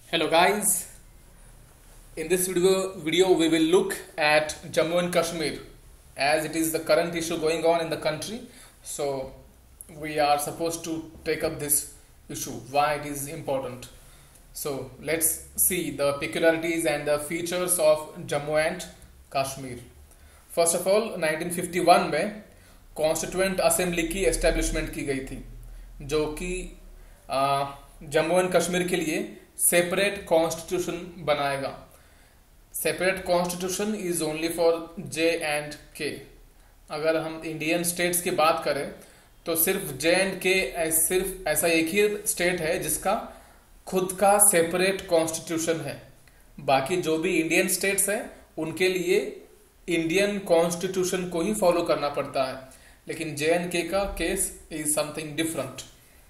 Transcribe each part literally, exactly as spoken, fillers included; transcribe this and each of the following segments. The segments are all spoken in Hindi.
Hello guys, in this video, video we will look at Jammu and Kashmir as it is the current issue going on in the country. So we are supposed to take up this issue, why it is important. So let's see the peculiarities and the features of Jammu and Kashmir. First of all, nineteen fifty one में कॉन्स्टिट्यूएंट असेंबली की एस्टेब्लिशमेंट की गई थी जो कि जम्मू एंड कश्मीर के लिए सेपरेट कॉन्स्टिट्यूशन बनाएगा. Separate constitution is only for J and K. अगर हम इंडियन स्टेट्स की बात करें तो सिर्फ जे एंड के सिर्फ ऐसा एक ही स्टेट है जिसका खुद का सेपरेट कॉन्स्टिट्यूशन है. बाकी जो भी इंडियन स्टेट्स हैं उनके लिए इंडियन कॉन्स्टिट्यूशन को ही फॉलो करना पड़ता है, लेकिन जे एंड के का case is something different.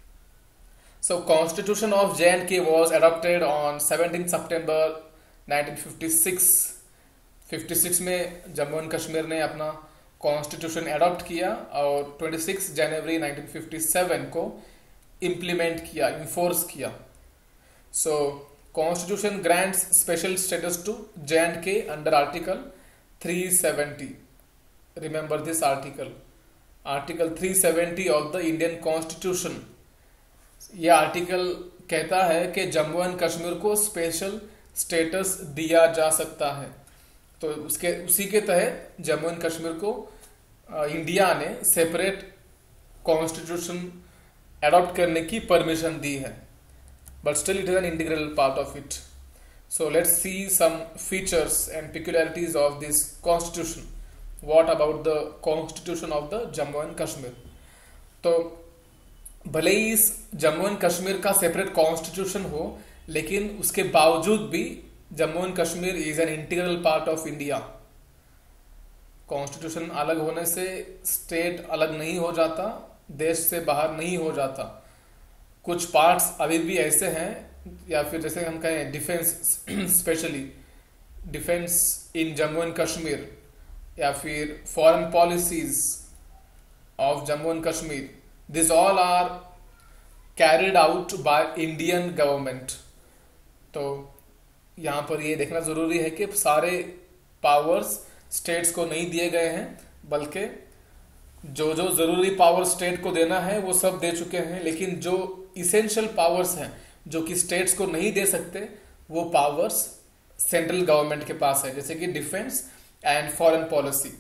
So Constitution of J and K was adopted on seventeenth September nineteen fifty six. Fifty six में जम्मू एंड कश्मीर ने अपना कॉन्स्टिट्यूशन अडॉप्ट किया और ट्वेंटी सिक्स जनवरी नाइनटीन फिफ्टी सेवन को इम्प्लीमेंट किया, इन्फोर्स किया. So constitution grants special status to J and K under article three seventy. Remember this article, article three seventy of the Indian constitution. यह आर्टिकल कहता है कि जम्मू एंड कश्मीर को स्पेशल स्टेटस दिया जा सकता है. तो उसके उसी के तहत जम्मू एंड कश्मीर को आ, इंडिया ने सेपरेट कॉन्स्टिट्यूशन अडॉप्ट करने की परमिशन दी है, but still it is an integral part of it. So let's see some features and peculiarities of this constitution. What about the constitution of the Jammu and Kashmir. तो भले ही इस जम्मू एंड कश्मीर का सेपरेट कॉन्स्टिट्यूशन हो, लेकिन उसके बावजूद भी Jammu and Kashmir is an integral part of India. Constitution अलग होने से स्टेट अलग नहीं हो जाता, देश से बाहर नहीं हो जाता. कुछ पार्ट्स अभी भी ऐसे हैं, या फिर जैसे हम कहें defence, specially defence in Jammu and Kashmir, या फिर foreign policies of Jammu and Kashmir, These all are carried out by Indian government. तो यहाँ पर ये देखना जरूरी है कि सारे पावर्स स्टेट्स को नहीं दिए गए हैं, बल्कि जो जो जरूरी पावर स्टेट को देना है वो सब दे चुके हैं, लेकिन जो इसेंशियल पावर्स हैं जो कि स्टेट्स को नहीं दे सकते वो पावर्स सेंट्रल गवर्नमेंट के पास है, जैसे कि defence and foreign policy.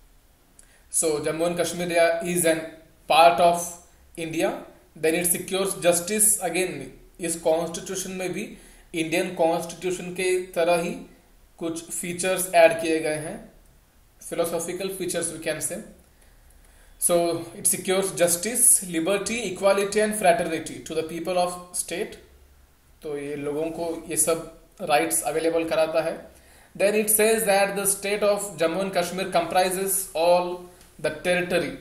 So Jammu and Kashmir is an part of India, then it secures justice. Again इस कॉन्स्टिट्यूशन में भी इंडियन कॉन्स्टिट्यूशन के तरह ही कुछ फीचर्स ऐड किए गए हैं, philosophical features we can say. So it secures justice, liberty, equality and fraternity to the people of state. तो ये लोगों को ये सब राइट्स अवेलेबल कराता है. Then it says that the state of Jammu and Kashmir comprises all the territory.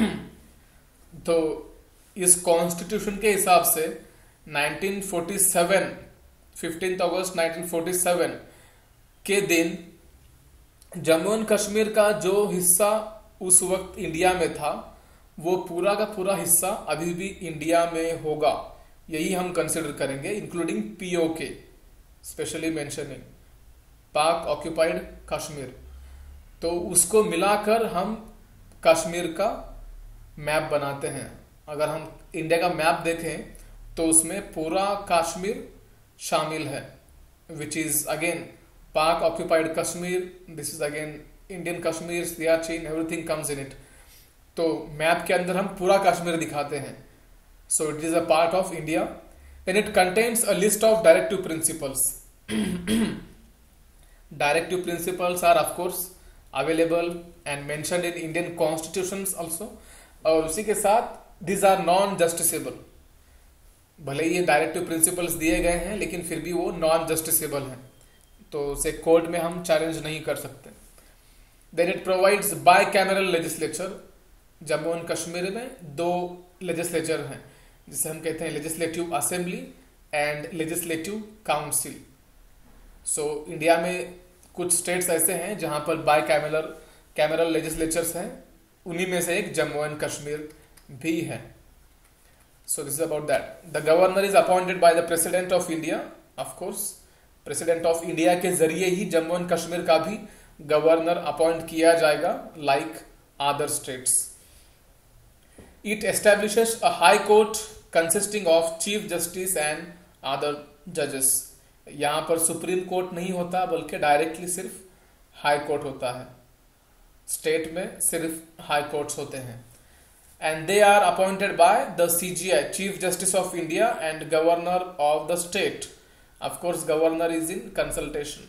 तो इस कॉन्स्टिट्यूशन के हिसाब से नाइनटीन फोर्टी सेवन, फिफ्टींथ अगस्त नाइनटीन फोर्टी सेवन के दिन जम्मू एंड कश्मीर का जो हिस्सा उस वक्त इंडिया में था वो पूरा का पूरा हिस्सा अभी भी इंडिया में होगा. यही हम कंसिडर करेंगे, including POK, specially mentioning Pak occupied Kashmir. तो उसको मिलाकर हम कश्मीर का मैप बनाते हैं. अगर हम इंडिया का मैप देखें तो उसमें पूरा कश्मीर शामिल है, which is again Pak occupied Kashmir. This is again Indian Kashmir, Siachen, everything comes in it. तो मैप के अंदर हम पूरा कश्मीर दिखाते हैं. So it is a part of India. And it contains a list of directive principles. Directive principles are of course available and mentioned in Indian constitutions also. और उसी के साथ दिस आर नॉन जस्टिसेबल. भले ये डायरेक्टिव प्रिंसिपल्स दिए गए हैं, लेकिन फिर भी वो नॉन जस्टिसेबल हैं, तो उसे कोर्ट में हम चैलेंज नहीं कर सकते. Then it provides bicameral legislature. Jammu and Kashmir में दो लेजिस्लेचर हैं, जिसे हम कहते हैं legislative assembly and legislative council. So India में कुछ स्टेट्स ऐसे हैं जहां पर बाय कैमरल कैमरल लेजिस्लेचर्स हैं, उन्हीं में से एक जम्मू एंड कश्मीर भी है. So this is about that. The governor is appointed by the President of India of course president of India के जरिए ही जम्मू एंड कश्मीर का भी गवर्नर अपॉइंट किया जाएगा like other states. It establishes a high court consisting of chief justice and other जजेस. यहां पर सुप्रीम कोर्ट नहीं होता बल्कि डायरेक्टली सिर्फ हाई कोर्ट होता है. स्टेट में सिर्फ हाई कोर्ट्स होते हैं. And they are appointed by the CJI, chief justice of India, and governor of the state. Of course governor is in consultation.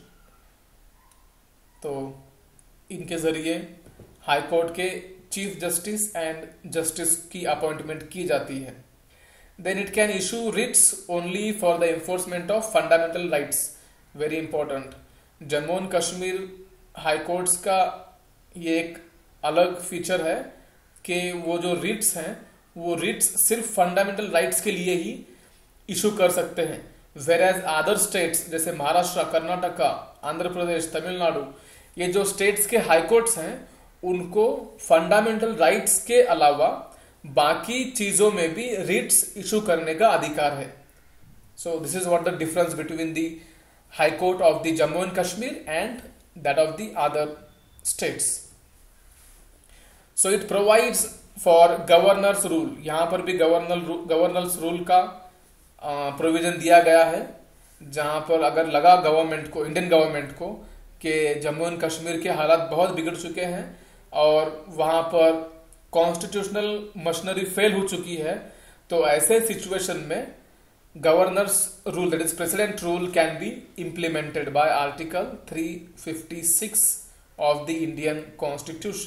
तो इनके जरिए हाई कोर्ट के चीफ जस्टिस एंड जस्टिस की अपॉइंटमेंट की जाती है. Then it can issue writs only for the enforcement of fundamental rights. Very important. Jammu and Kashmir high courts का ये एक अलग फीचर है कि वो जो रिट्स हैं वो रिट्स सिर्फ फंडामेंटल राइट्स के लिए ही इशू कर सकते हैं. whereas अदर स्टेट्स जैसे महाराष्ट्र, कर्नाटका, आंध्र प्रदेश, तमिलनाडु, ये जो स्टेट्स के हाई कोर्ट्स हैं उनको फंडामेंटल राइट्स के अलावा बाकी चीजों में भी रिट्स इशू करने का अधिकार है. So this is what the difference between the high court of the Jammu and Kashmir and that of the other states. So it provides for governor's rule. यहां पर भी गवर्नर गवर्नर्स रूल का प्रोविजन दिया गया है, जहां पर अगर लगा गवर्नमेंट को, इंडियन गवर्नमेंट को, कि जम्मू एंड कश्मीर के हालात बहुत बिगड़ चुके हैं और वहां पर कॉन्स्टिट्यूशनल मशीनरी फेल हो चुकी है, तो ऐसे सिचुएशन में governor's rule, that is president rule, can be implemented by article three fifty six of the Indian constitution.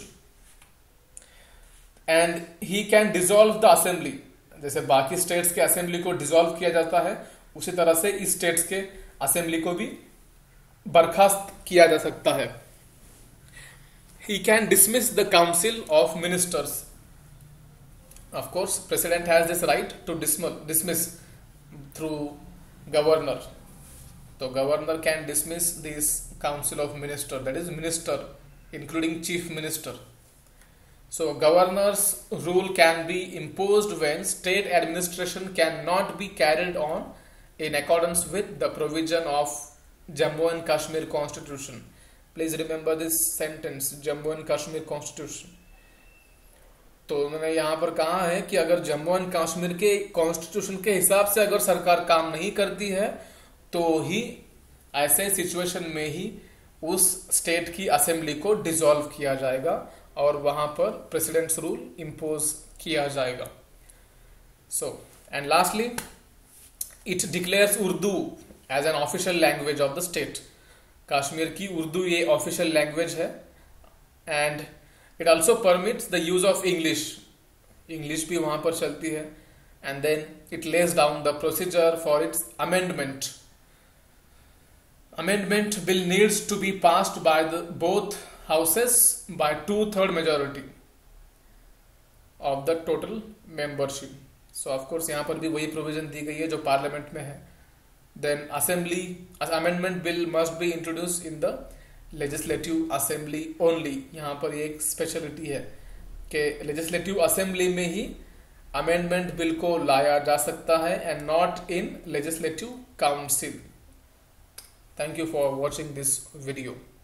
And he can dissolve the assembly. जैसे बाकी स्टेट्स के असेंबली को डिसॉल्व किया जाता है, उसी तरह से इस स्टेट्स के असेंबली को भी बर्खास्त किया जा सकता है. He can dismiss the council of ministers. Of course, president has this right to dismiss, dismiss through governor. So governor can dismiss this council of minister, that is minister, including chief minister. So governor's rule can be imposed when state administration cannot be carried on in accordance with the provision of Jammu and Kashmir constitution. Please remember this sentence, Jammu and Kashmir constitution. तो उन्होंने यहां पर कहा है कि अगर जम्मू एंड कश्मीर के कॉन्स्टिट्यूशन के हिसाब से अगर सरकार काम नहीं करती है तो ही ऐसे सिचुएशन में ही उस स्टेट की असेंबली को डिसॉल्व किया जाएगा और वहां पर प्रेसिडेंट्स रूल इंपोज किया जाएगा. So and lastly, it declares Urdu as an official language of the state. Kashmir की उर्दू ये ऑफिशियल लैंग्वेज है. And it also permits the use of English. English भी वहां पर चलती है. And then it lays down the procedure for its amendment. Amendment bill needs to be passed by the both houses by two third majority of the total membership. So of course यहां पर भी वही प्रोविजन दी गई है जो पार्लियामेंट में है. Then assembly as amendment bill must be introduced in the legislative assembly only. यहाँ पर एक स्पेशलिटी है कि legislative assembly में ही amendment bill को लाया जा सकता है and not in legislative council. Thank you for watching this video.